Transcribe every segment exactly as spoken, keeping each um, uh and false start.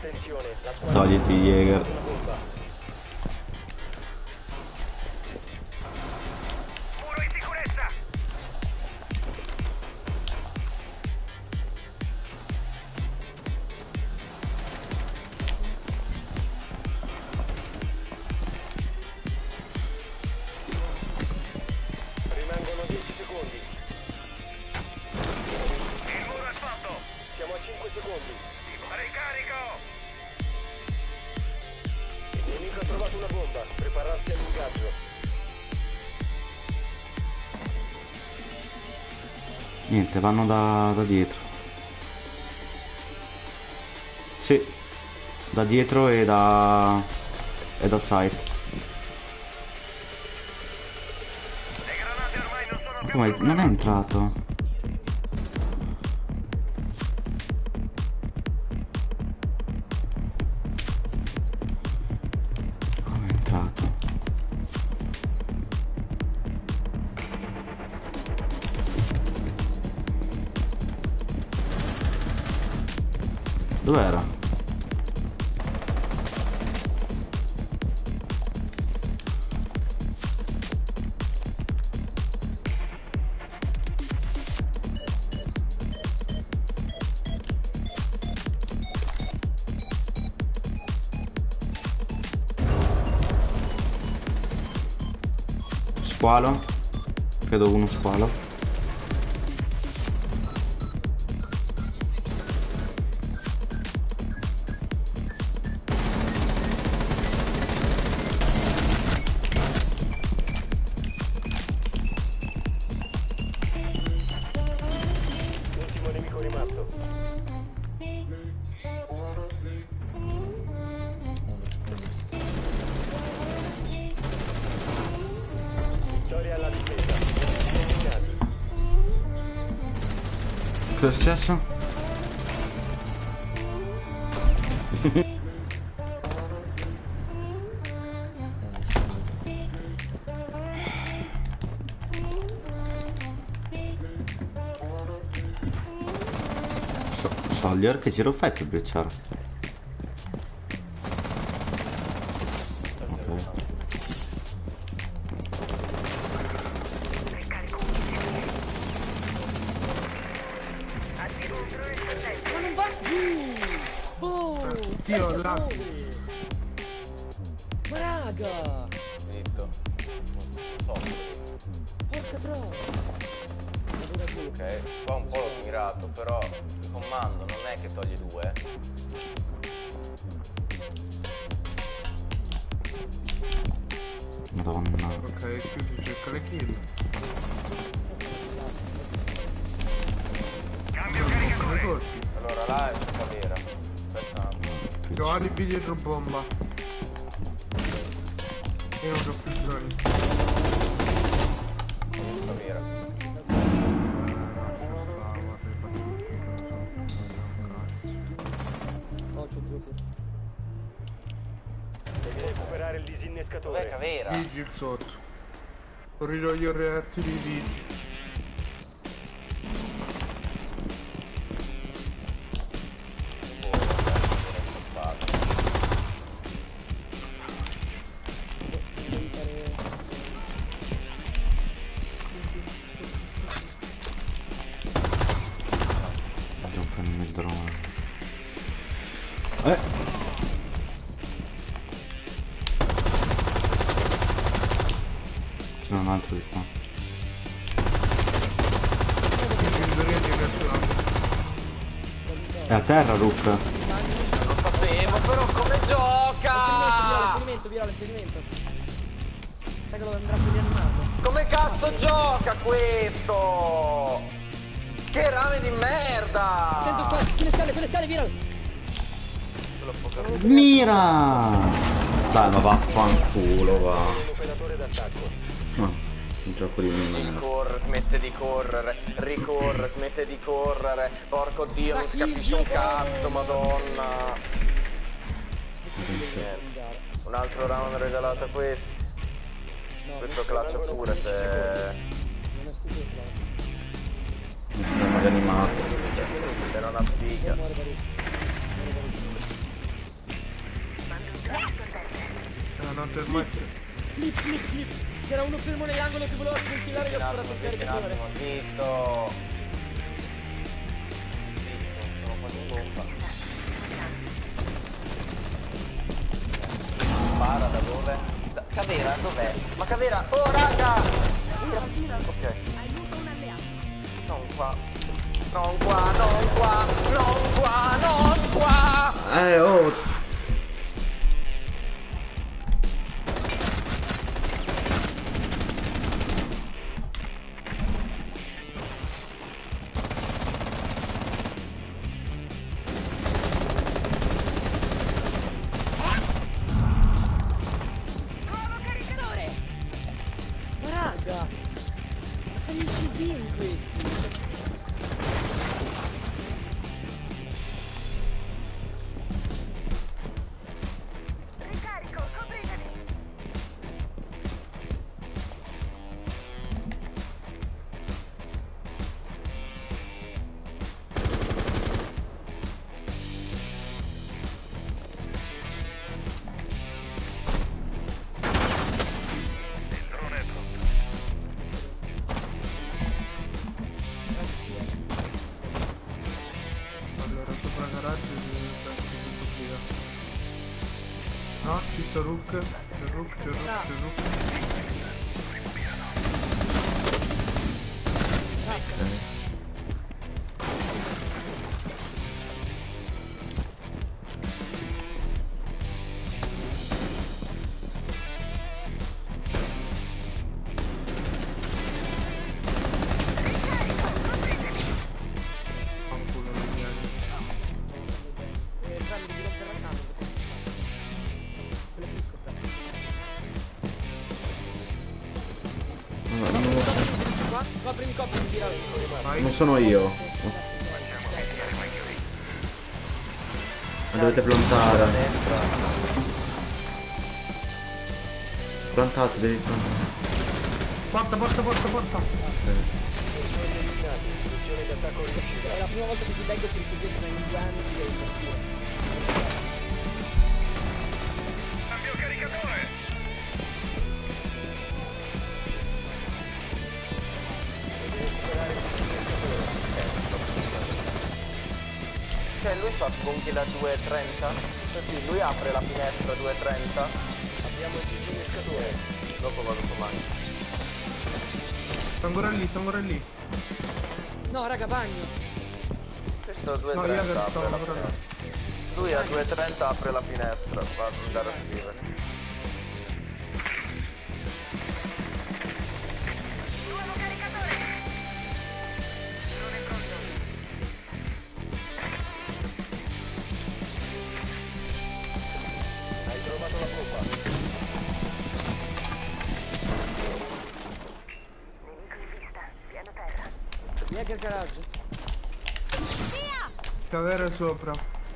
Togliti Jäger. Niente, vanno da, da dietro. Sì, da dietro e da e da side. Come non è entrato? Come è entrato? Dov'era? Squalo? Credo uno squalo. Cosa è successo? So, Soldier, che giro fai per brecciare? Zio, là. Ma raga! Finito. Non so. Porca troia! Ok, qua un po' l'ho mirato, però il comando non è che toglie due. Madonna. Ok, qui si cerca le kill. Cambio carica. Allora là è tutta vera. Aspetta un attimo. Ho alibi dietro bomba. Io non ho più bisogno. Tutta vera. No, c'ho Zufi. Devi recuperare il disinnescatore. Dov'è vera? Vigil sotto. Corridoio reattivi vigil. Eh. C'è un altro di qua. È a terra, Rook. Non sapevo, però come gioca! L'esperimento, via l'esperimento. Sai che lo andrà più rianimato. Come cazzo gioca questo? Che rame di merda! Attento, qua, quelle scale, quelle scale, via! Mira! Dai, ma vaffanculo, va. No, un gioco di merda. Corre, smette di correre, ricorre, smette di correre. Porco dio, non si capisce un cazzo, madonna. Niente. Un altro round regalato a questi. Questo claccia pure se... Non è animato. Se non ha sfiga. Tanto ormai... Clip, clip, clip. C'era uno fermo nell'angolo che voleva sconfillare e gli ho sparato il caricatore. Zitto. Zitto, sono quasi in bomba. Spara da dove? Da Cavera, dov'è? Ma Cavera, oh raga! Ok. Non qua. Non qua, non qua, non qua, non qua! Eh, oh! Ma raga! Ma c'è gli C D in questi! Allora, sopra garage deve essere tutto via. No, ci sta Rook. C'è Rook, c'è Rook, c'è Rook. Fanculo, non mi viene. E entrambi devi rompere la nave. Quello fisco sta. No, no, Qua, coprimi, coprimi, tira. Vai. non sono io. Ma dovete plantare. Destra. Plantate, devi plantare. Porta, porta, porta, porta. Missione d'attacco riuscita. È la prima volta che ti leggo che ti dietro in due anni di devi partire. Cambio caricatore. Cioè lui fa sconchi da due e trenta? Cioè sì, lui apre la finestra due e trenta. Abbiamo il disinnescatore. Dopo vado domani. Sta ancora lì, sta ancora lì. No, raga, bagno. Questo a due e No, io trenta che apre stavo la ancora là. finestra. Lui a due e trenta apre la finestra, va ad andare a scrivere. Hai trovato la bomba. Neanche il garage. Cavera sopra.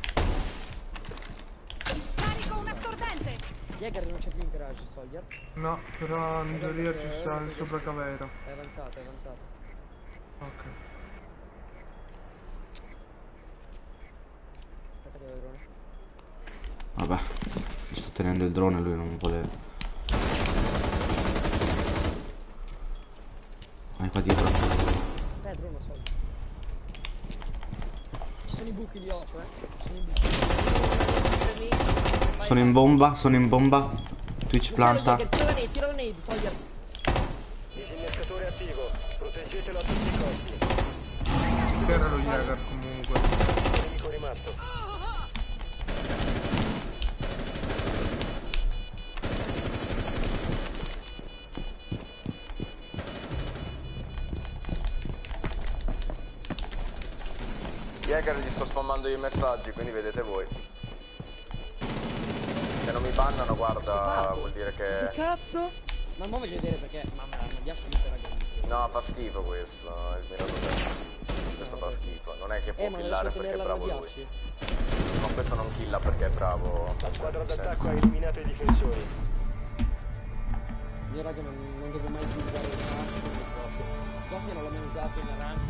Carico una scortente! Jäger non c'è più in garage, Soldier. No, però in teoria ci sta il sopra Cavera. È avanzato, è avanzato. Ok. Aspetta che ho il drone. Vabbè, mi sto tenendo il drone, lui non vuole. Vai qua dietro. Eh, drone, Soldier. Ci sono i buchi lì, occhio, eh. Ci sono i buchi. Vai, Sono in vai. bomba, sono in bomba. Twitch Uccido planta. Jäger, tira la nade, tira la nade, Soldier. Disinnescatore attivo. Proteggetelo a tutti i costi. C'era lo Jäger comunque. Nemico rimasto. Jäger gli sto spammando i messaggi, quindi vedete voi. Se non mi bannano, guarda, Schifato. vuol dire Che che... cazzo? Ma mo voglio vedere perché. Mamma mia, mi piace mettere raga. No, fa schifo questo, il Miracle. Questo fa schifo, non è che può Eh, ma non killare riesco a perché è tenerla bravo a lui. ghiacci. Ma questo non killa perché è bravo. La squadra nel d'attacco senso. ha eliminato i difensori. Io raga non, non devo mai più usare il cazzo di Zofia. Zofia non l'ho mai usato in rank